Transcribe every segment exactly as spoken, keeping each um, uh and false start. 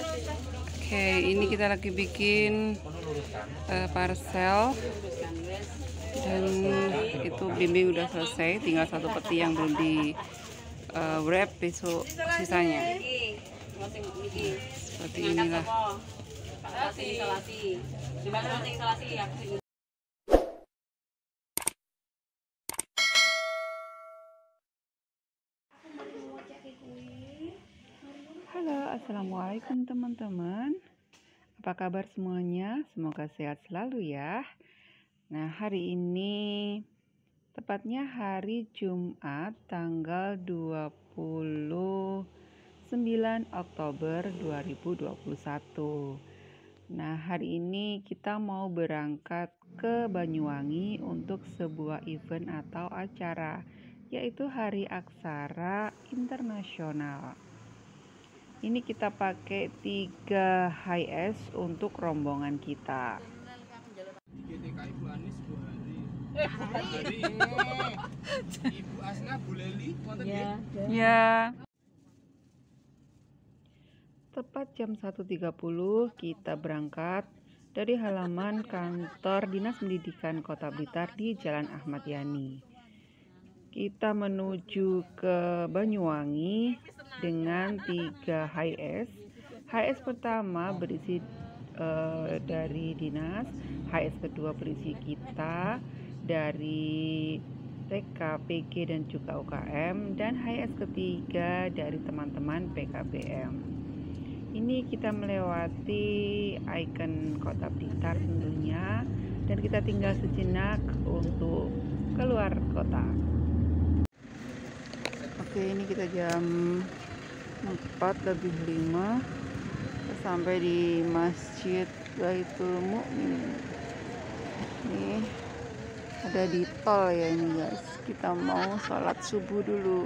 Oke, ini kita lagi bikin uh, parcel dan itu blimbing udah selesai, tinggal satu peti yang belum di uh, wrap, besok sisanya. Seperti inilah. Halo, assalamualaikum teman-teman. Apa kabar semuanya? Semoga sehat selalu ya. Nah, hari ini tepatnya hari Jumat tanggal dua puluh sembilan Oktober dua ribu dua puluh satu. Nah, hari ini kita mau berangkat ke Banyuwangi untuk sebuah event atau acara, yaitu Hari Aksara Internasional. Ini kita pakai tiga Hi-Es untuk rombongan kita. Ibu Asna, Bu Leli, ya. Ya. Tepat jam satu tiga puluh kita berangkat dari halaman kantor Dinas Pendidikan Kota Blitar di Jalan Ahmad Yani. Kita menuju ke Banyuwangi dengan tiga Hi-Es. Hi-Es pertama berisi uh, dari dinas, Hi-Es kedua berisi kita dari T K, P G dan juga U K M, dan Hi-Es ketiga dari teman-teman P K B M. Ini kita melewati ikon Kota Blitar tentunya, dan kita tinggal sejenak untuk keluar kota. Oke, ini kita jam empat lebih lima sampai di Masjid Baitul Mukmin. Nih ada di tol ya ini guys. Kita mau sholat subuh dulu.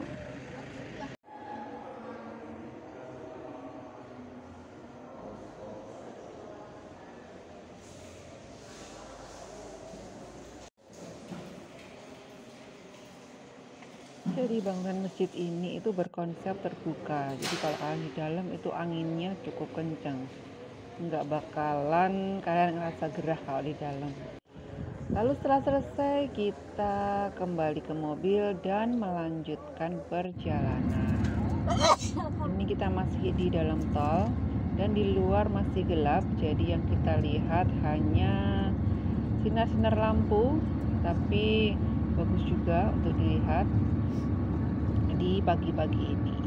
Jadi bangunan masjid ini itu berkonsep terbuka. Jadi kalau kalian di dalam itu anginnya cukup kencang. Nggak bakalan kalian ngerasa gerah kalau di dalam. Lalu setelah selesai kita kembali ke mobil dan melanjutkan perjalanan. Ini kita masih di dalam tol dan di luar masih gelap. Jadi yang kita lihat hanya sinar-sinar lampu, tapi bagus juga untuk dilihat di pagi-pagi ini.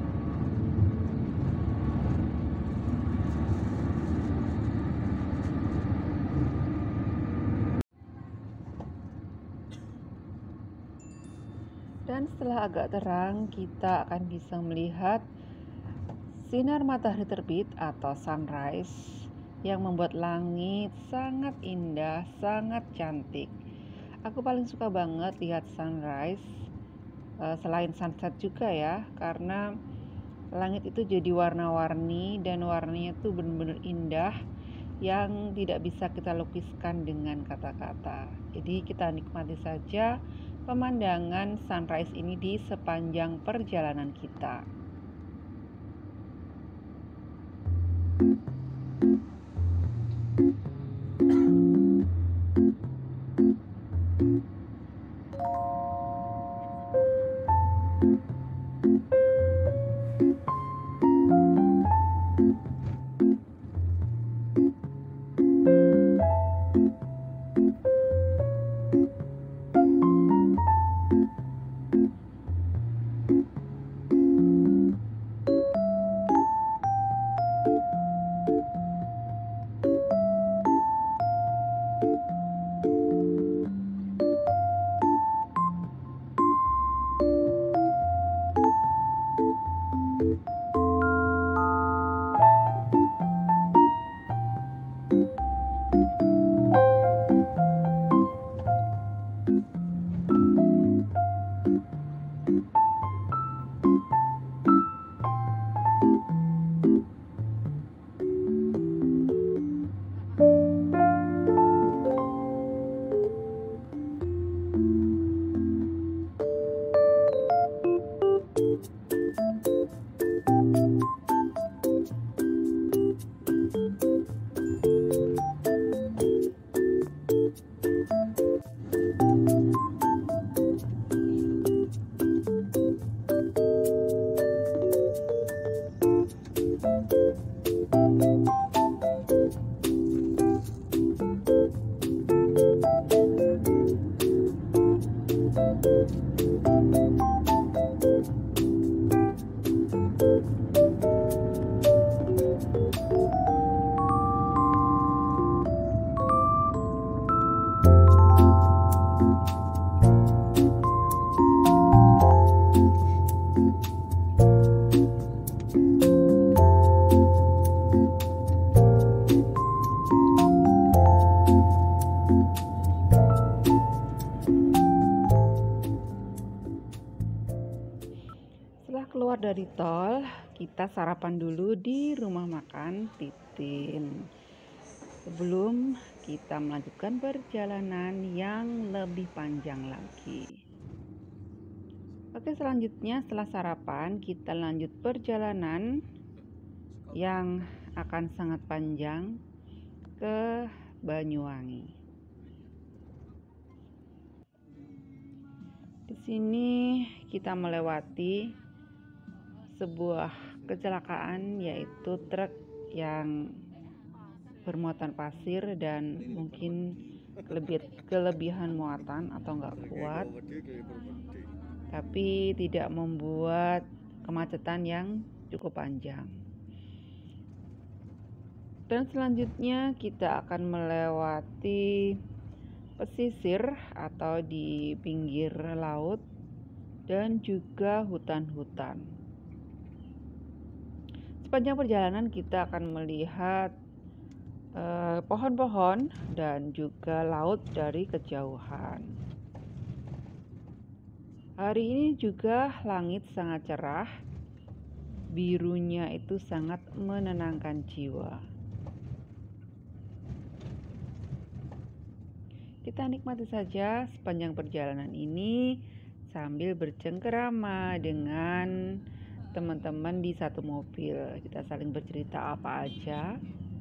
Dan setelah agak terang, kita akan bisa melihat sinar matahari terbit atau sunrise yang membuat langit sangat indah, sangat cantik. Aku paling suka banget lihat sunrise, selain sunset juga ya, karena langit itu jadi warna-warni dan warnanya tuh benar-benar indah yang tidak bisa kita lukiskan dengan kata-kata. Jadi kita nikmati saja pemandangan sunrise ini di sepanjang perjalanan kita. Setelah keluar dari tol, kita sarapan dulu di rumah makan Titin sebelum kita melanjutkan perjalanan yang lebih panjang lagi. Oke, selanjutnya setelah sarapan kita lanjut perjalanan yang akan sangat panjang ke Banyuwangi. Di sini kita melewati sebuah kecelakaan, yaitu truk yang bermuatan pasir dan mungkin kelebih, kelebihan muatan atau nggak kuat, tapi tidak membuat kemacetan yang cukup panjang. Dan selanjutnya kita akan melewati pesisir atau di pinggir laut dan juga hutan-hutan. Sepanjang perjalanan kita akan melihat eh, pohon-pohon dan juga laut dari kejauhan. Hari ini juga langit sangat cerah, birunya itu sangat menenangkan jiwa. Kita nikmati saja sepanjang perjalanan ini sambil bercengkerama dengan teman-teman di satu mobil. Kita saling bercerita apa aja.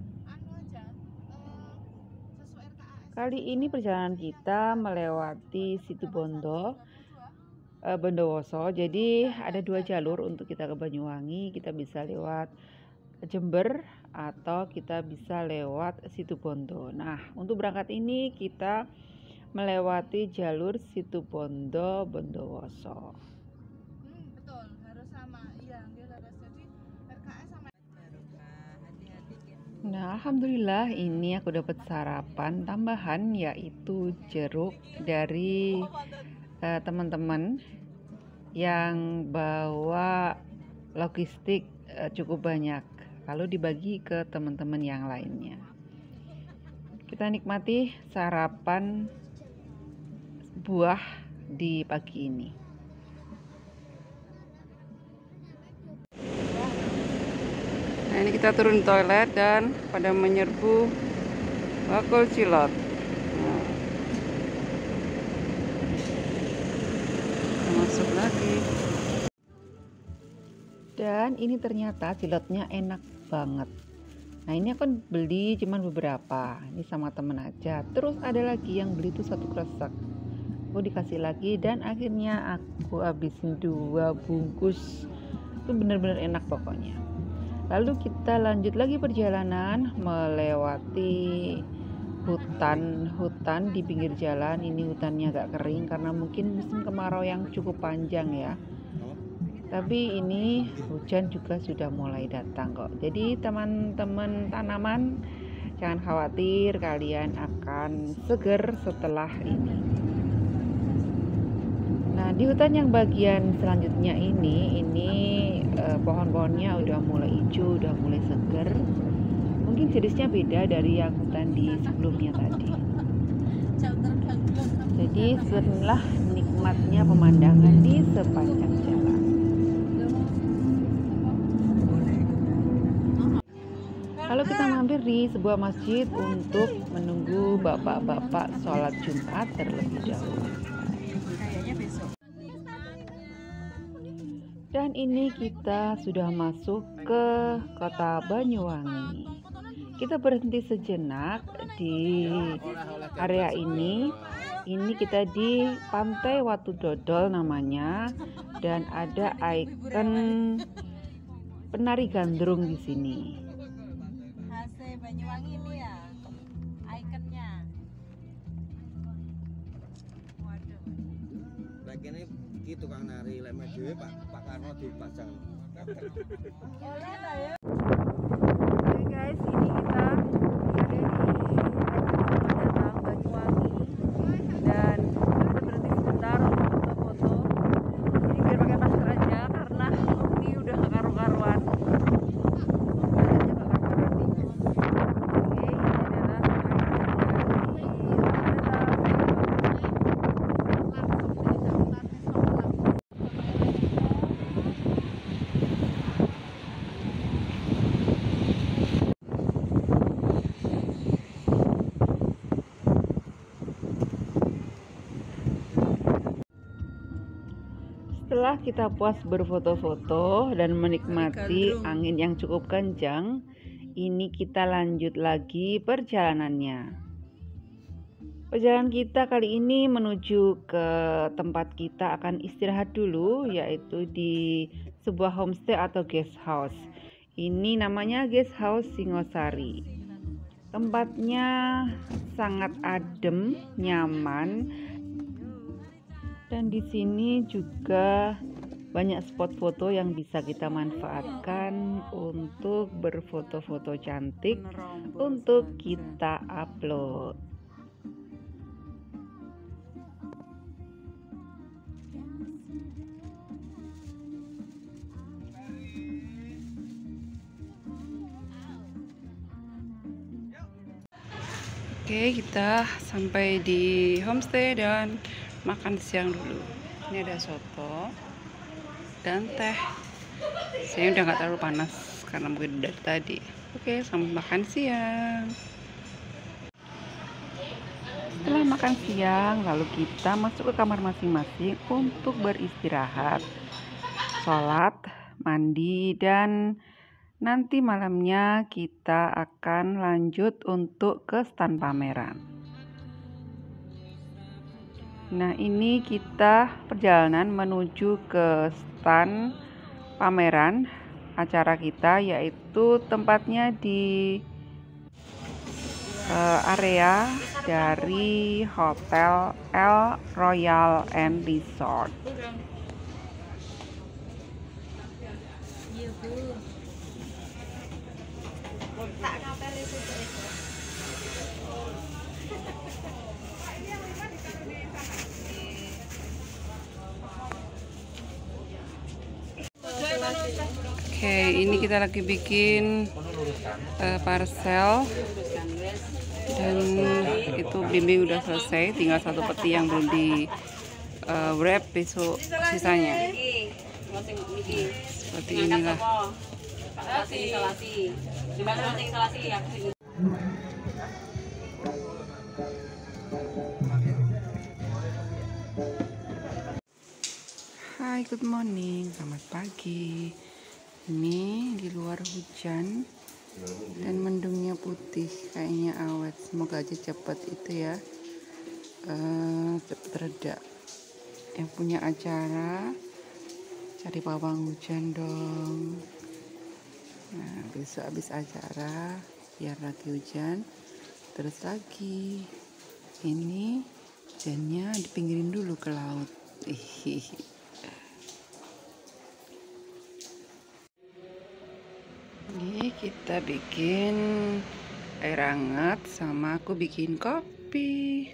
Kali ini perjalanan kita melewati Situbondo, eh, Bondowoso. Jadi ada dua jalur untuk kita ke Banyuwangi. Kita bisa lewat Jember atau kita bisa lewat Situbondo. Nah, untuk berangkat ini kita melewati jalur Situbondo Bondowoso. Nah, alhamdulillah ini aku dapat sarapan tambahan, yaitu jeruk dari uh, teman-teman yang bawa logistik uh, cukup banyak, lalu dibagi ke teman-teman yang lainnya. Kita nikmati sarapan buah di pagi ini. Nah, ini kita turun toilet dan pada menyerbu bakul cilok. Nah, kita masuk lagi. Dan ini ternyata ciloknya enak banget. Nah, ini aku beli cuman beberapa. Ini sama temen aja. Terus ada lagi yang beli tuh satu kresek. Aku dikasih lagi dan akhirnya aku habisin dua bungkus. Itu bener-bener enak pokoknya. Lalu kita lanjut lagi perjalanan melewati hutan-hutan di pinggir jalan. Ini hutannya agak kering karena mungkin musim kemarau yang cukup panjang ya. Tapi ini hujan juga sudah mulai datang kok. Jadi teman-teman tanaman jangan khawatir, kalian akan seger setelah ini. Nah, di hutan yang bagian selanjutnya ini, ini eh, pohon-pohonnya udah mulai hijau, udah mulai seger. Mungkin jenisnya beda dari yang hutan di sebelumnya tadi. Jadi sebenarnya nikmatnya pemandangan di sepanjang jalan. Lalu kita mampir di sebuah masjid untuk menunggu bapak-bapak sholat Jumat terlebih dahulu. Dan ini kita sudah masuk ke kota Banyuwangi. Kita berhenti sejenak di area ini. Ini kita di Pantai Watu Dodol namanya, dan ada ikon penari gandrung di sini. Banyuwangi ini ya ikonnya. Waduh. Lek kene iki tukang nari, lek dhewe Pak Pak Karno dipasang. Oleh ta ya. Oke guys, ini kita ada di Datang Banyuwangi dan kita berhenti sebentar untuk foto-foto. Ini biar pakai masker aja karena ini udah gak karu-karuan. Badannya gak karu-karuan nih. Oke, ini adalah Setelah kita puas berfoto-foto dan menikmati angin yang cukup kencang, ini kita lanjut lagi perjalanannya. Perjalanan kita kali ini menuju ke tempat kita akan istirahat dulu, yaitu di sebuah homestay atau guest house. Ini namanya Guest House Singosari. Tempatnya sangat adem, nyaman. Dan di sini juga banyak spot foto yang bisa kita manfaatkan untuk berfoto-foto cantik untuk kita upload. Oke, kita sampai di homestay dan makan siang dulu. Ini ada soto dan teh. Saya udah nggak terlalu panas karena mungkin dari tadi. Oke, selamat makan siang. Setelah makan siang, lalu kita masuk ke kamar masing-masing untuk beristirahat, sholat, mandi, dan nanti malamnya kita akan lanjut untuk ke stand pameran. Nah, ini kita perjalanan menuju ke stand pameran acara kita, yaitu tempatnya di uh, area dari Hotel El Royal and Resort. Iya, Bu. Tak kapel itu. Oke, ini kita lagi bikin uh, parcel dan itu bimbing udah selesai, tinggal satu peti yang belum di uh, wrap, besok sisanya. Seperti inilah. Hai, good morning, selamat pagi. Ini di luar hujan dan mendungnya putih, kayaknya awet. Semoga aja cepat itu ya, uh, cepat reda. Yang punya acara cari pawang hujan dong. Nah, besok habis acara biar lagi hujan terus lagi. Ini hujannya dipinggirin dulu ke laut. Hihihi. Ini kita bikin air hangat sama aku bikin kopi.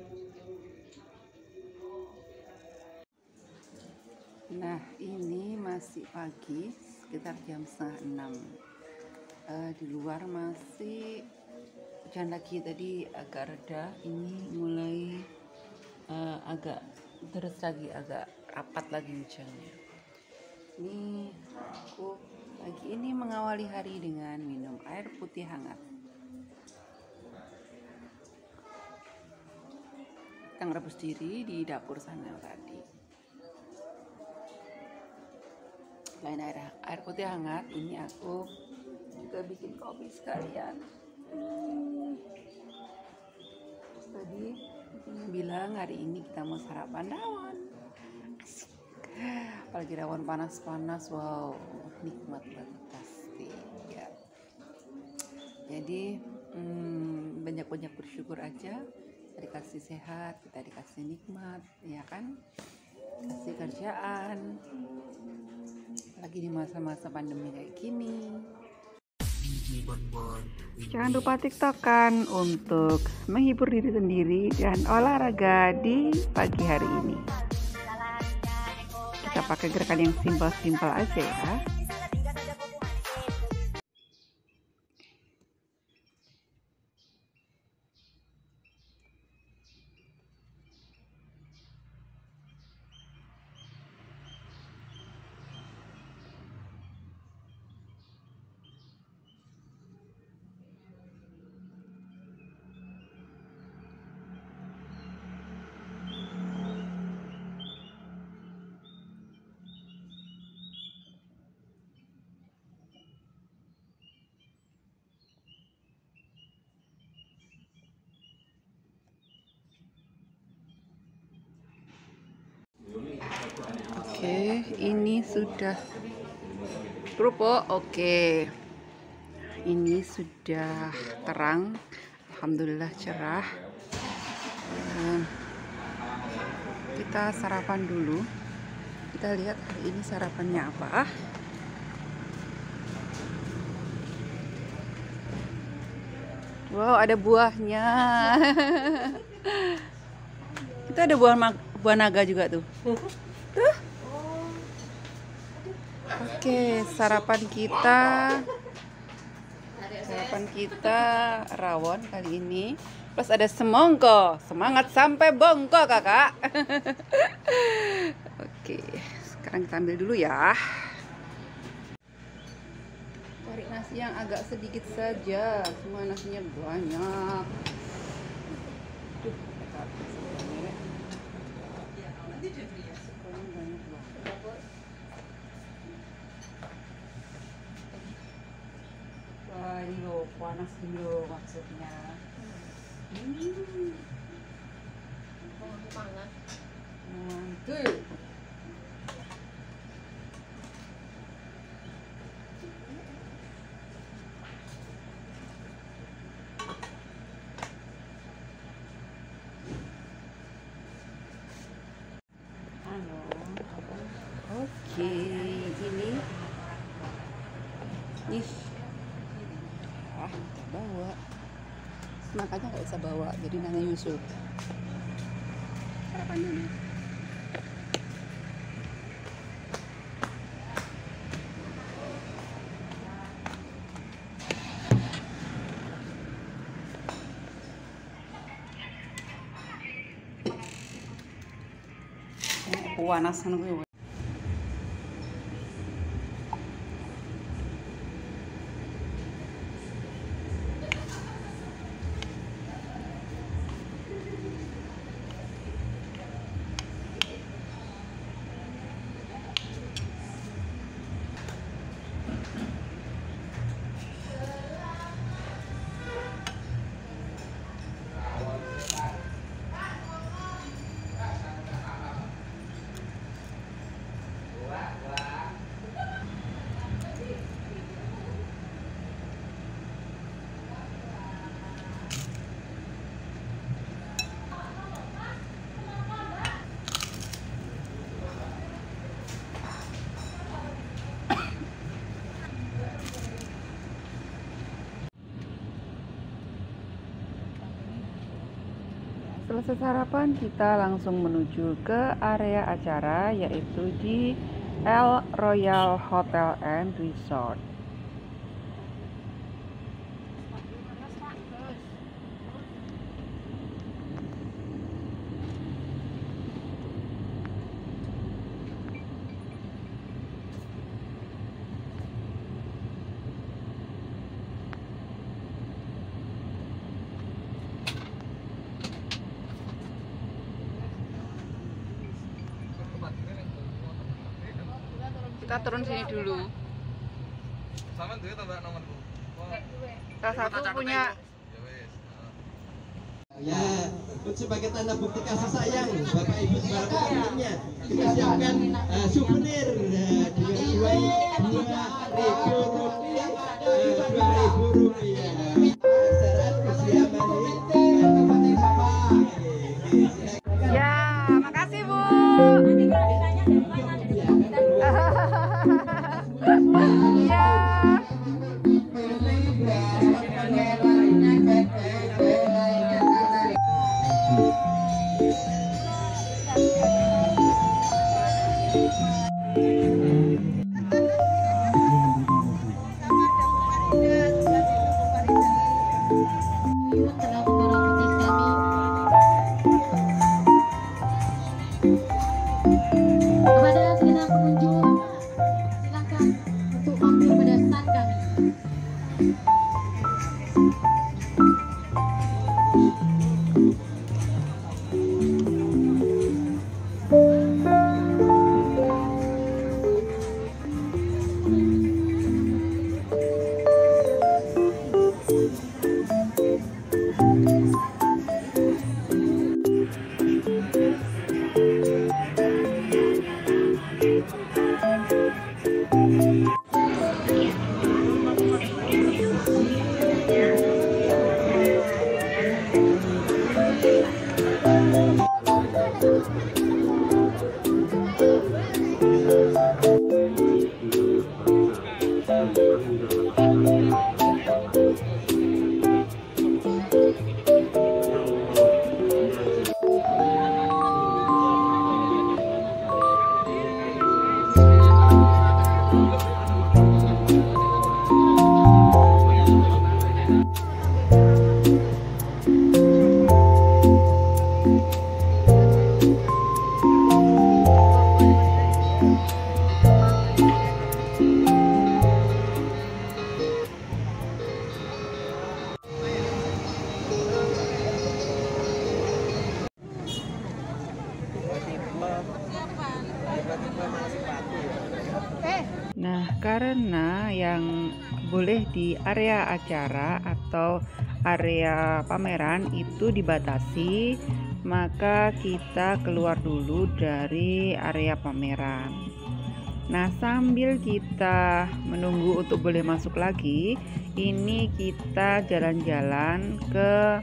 Nah, ini masih pagi, sekitar jam setengah enam. Uh, di luar masih hujan lagi, tadi agak reda. Ini mulai uh, agak terus lagi, agak rapat lagi hujannya. Ini aku lagi ini mengawali hari dengan minum air putih hangat. Kita ngerebus diri di dapur sana tadi. Selain air, air putih hangat, ini aku juga bikin kopi sekalian. Tadi bilang hari ini kita mau sarapan dawon. Asik. Apalagi dawon panas-panas, wow, nikmat banget pasti ya. Jadi hmm, banyak-banyak bersyukur aja. Kita dikasih sehat, kita dikasih nikmat, ya kan? Kasih kerjaan. Lagi di masa-masa pandemi kayak gini. Jangan lupa tiktokan untuk menghibur diri sendiri dan olahraga di pagi hari ini. Kita pakai gerakan yang simpel-simpel aja ya. Oke, ini sudah kerupuk. Oke, ini sudah terang. Alhamdulillah cerah. Kita sarapan dulu. Kita lihat hari ini sarapannya apa. Wow, ada buahnya. Kita ada buah buah naga juga tuh. Tuh. Oke, sarapan kita sarapan kita rawon kali ini. Plus ada semongko. Semangat sampai bongko, Kakak. Oke, sekarang kita ambil dulu ya. Cari nasi yang agak sedikit saja. Semua nasinya banyak. Duh, wah, ini loh, panas dulu maksudnya. Hmm. Panas. Mantul. Halo. Oke, ini nih. Ah, bawa. Makanya nggak bisa bawa, jadi nanya nyusul. Sarapan dulu. Panasan gue. Selesai sarapan, kita langsung menuju ke area acara, yaitu di El Royal Hotel and Resort. Kita turun sini dulu. Sama duwe tambah nomorku. Salah satu punya. Ya, sebagai tanda bukti kasih sayang Bapak Ibu sebagai pemiliknya, kita siapkan uh, souvenir uh, dengan nilai dua ribu rupiah, uh, dua ribu rupiah. Nah, karena yang boleh di area acara atau area pameran itu dibatasi, maka kita keluar dulu dari area pameran. Nah, sambil kita menunggu untuk boleh masuk lagi, ini kita jalan-jalan ke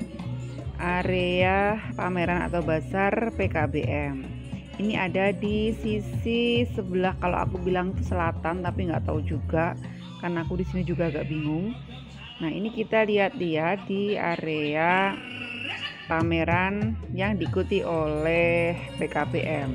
area pameran atau bazar P K B M. Ini ada di sisi sebelah, kalau aku bilang itu selatan, tapi nggak tahu juga karena aku di sini juga agak bingung. Nah, ini kita lihat-lihat di area pameran yang diikuti oleh P K B M.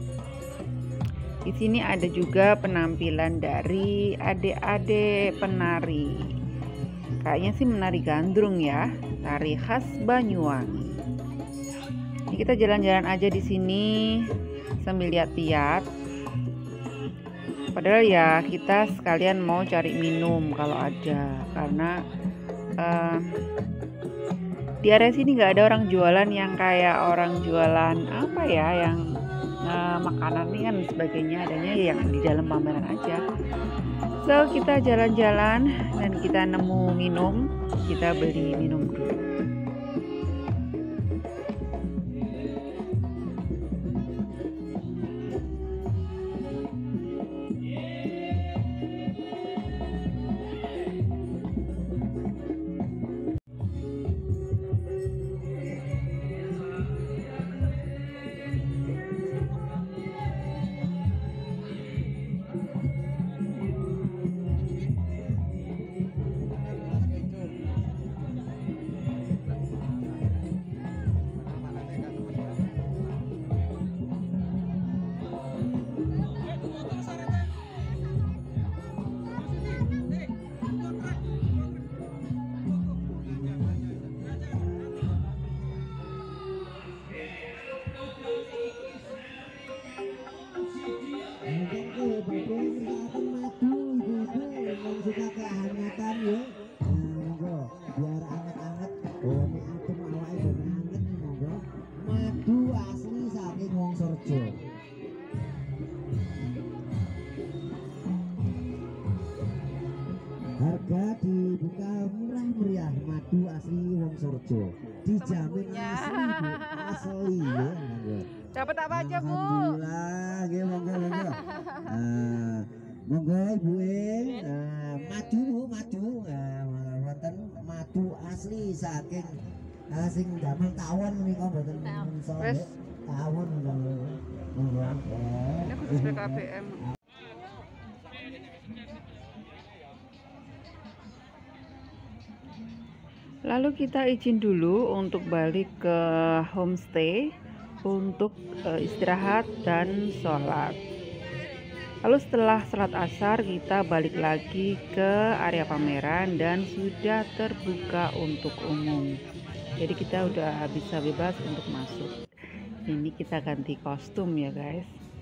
Di sini ada juga penampilan dari adik-adik penari. Kayaknya sih menari gandrung ya, tari khas Banyuwangi. Ini kita jalan-jalan aja di sini sambil lihat-lihat. Padahal ya kita sekalian mau cari minum kalau ada, karena uh, di area sini nggak ada orang jualan yang kayak orang jualan apa ya, yang uh, makanan nih kan sebagainya, adanya yang di dalam pameran aja. So kita jalan-jalan dan kita nemu minum, kita beli minum dulu. Suka kehangatan ya, monggo biar anget-anget. Oh, ini atom awake dhewe anget, monggo. Madu asli saking Wongsorejo. Harga dibuka murah meriah, madu asli Wongsorejo. Dijamin asli, Bu. Asli ya, monggo. Dapat apa aja, Bu? Alhamdulillah, nggih monggo monggo. Nah, monggo Ibu e, uh, madu Bu, madu. Nah, wonten madu asli saking uh, sing damel tawon menika mboten menungso nggih. Tawon monggo. Monggo. Ini khusus P K B M. Lalu kita izin dulu untuk balik ke homestay untuk uh, istirahat dan sholat. Lalu setelah sholat asar kita balik lagi ke area pameran dan sudah terbuka untuk umum. Jadi kita udah bisa bebas untuk masuk. Ini kita ganti kostum ya guys.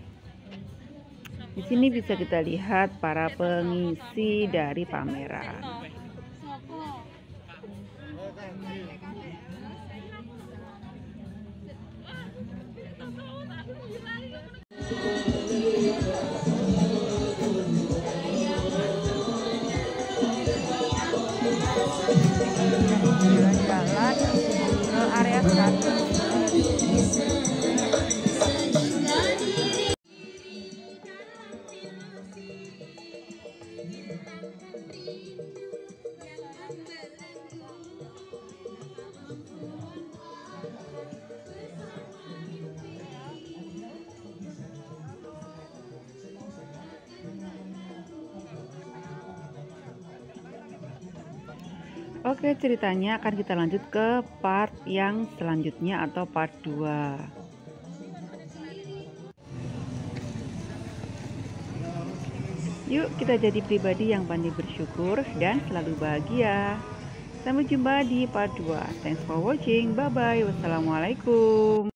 Di sini bisa kita lihat para pengisi dari pameran. Jalan-jalan ke area satu. Oke, ceritanya akan kita lanjut ke part yang selanjutnya atau part dua. Yuk kita jadi pribadi yang pandai bersyukur dan selalu bahagia. Sampai jumpa di part dua. Thanks for watching. Bye bye. Wassalamualaikum.